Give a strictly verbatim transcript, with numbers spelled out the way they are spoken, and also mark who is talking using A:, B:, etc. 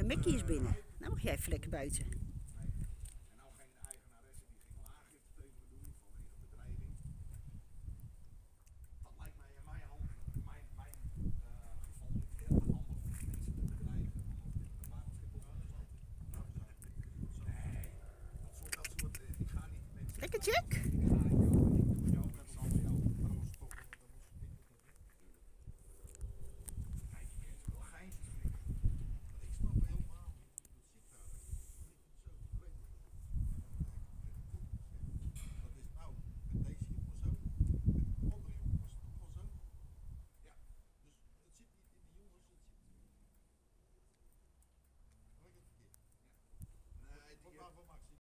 A: Mickey is binnen. Nou mag jij even lekker buiten.
B: En nou geen eigenaresse die ging aangifte tegen me doen vanwege bedreiging. Dat lijkt mij in mijn hand, mijn, mijn uh, geval niet heel handig om mensen te bedreigen omdat dit de baan op Schiphol gaat. Nee, dat soort, dat soort, uh, ik ga niet mensen...
A: Lekker Jack?